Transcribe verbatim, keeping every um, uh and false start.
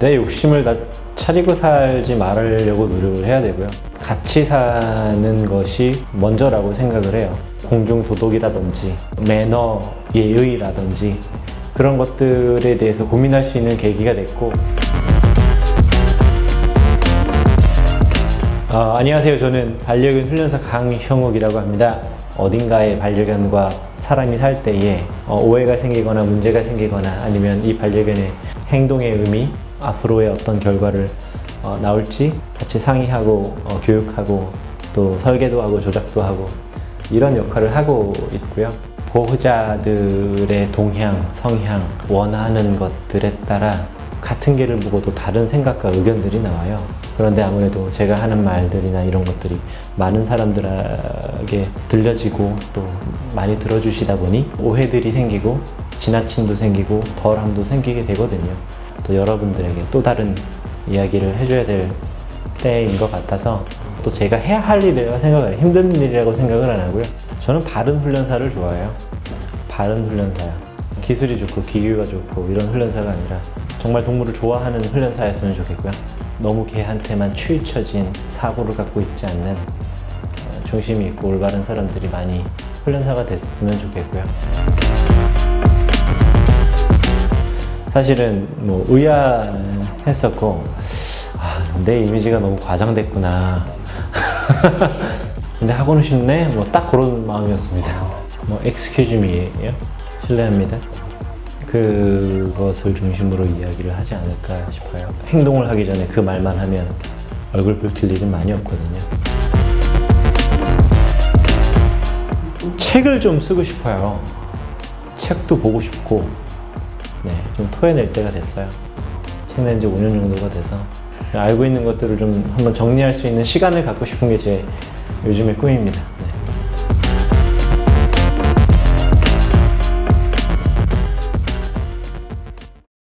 내 욕심을 다 차리고 살지 말으려고 노력을 해야 되고요. 같이 사는 것이 먼저라고 생각을 해요. 공중도덕이라든지 매너, 예의라든지 그런 것들에 대해서 고민할 수 있는 계기가 됐고, 어, 안녕하세요. 저는 반려견 훈련사 강형욱이라고 합니다. 어딘가에 반려견과 사람이 살 때에 어, 오해가 생기거나 문제가 생기거나 아니면 이 반려견의 행동의 의미, 앞으로의 어떤 결과를 어, 나올지 같이 상의하고 어, 교육하고 또 설계도 하고 조작도 하고 이런 역할을 하고 있고요. 보호자들의 동향, 성향, 원하는 것들에 따라 같은 개를 보고도 다른 생각과 의견들이 나와요. 그런데 아무래도 제가 하는 말들이나 이런 것들이 많은 사람들에게 들려지고 또 많이 들어주시다 보니 오해들이 생기고 지나침도 생기고 덜함도 생기게 되거든요. 또 여러분들에게 또 다른 이야기를 해줘야 될 때인 것 같아서 또 제가 해야 할 일이라고 생각을 해요. 힘든 일이라고 생각을 안 하고요. 저는 바른 훈련사를 좋아해요. 바른 훈련사요. 기술이 좋고 기교가 좋고 이런 훈련사가 아니라 정말 동물을 좋아하는 훈련사였으면 좋겠고요. 너무 개한테만 치우쳐진 사고를 갖고 있지 않는 중심이 있고 올바른 사람들이 많이 훈련사가 됐으면 좋겠고요. 사실은 뭐 의아했었고 아, 내 이미지가 너무 과장됐구나. 근데 하고는 싶네? 뭐 딱 그런 마음이었습니다. 뭐 excuse me예요? 실례합니다. 그것을 중심으로 이야기를 하지 않을까 싶어요. 행동을 하기 전에 그 말만 하면 얼굴 붉힐 일은 많이 없거든요. 책을 좀 쓰고 싶어요. 책도 보고 싶고 네, 좀 토해낼 때가 됐어요. 책 낸 지 오 년 정도가 돼서 알고 있는 것들을 좀 한번 정리할 수 있는 시간을 갖고 싶은 게 제 요즘의 꿈입니다.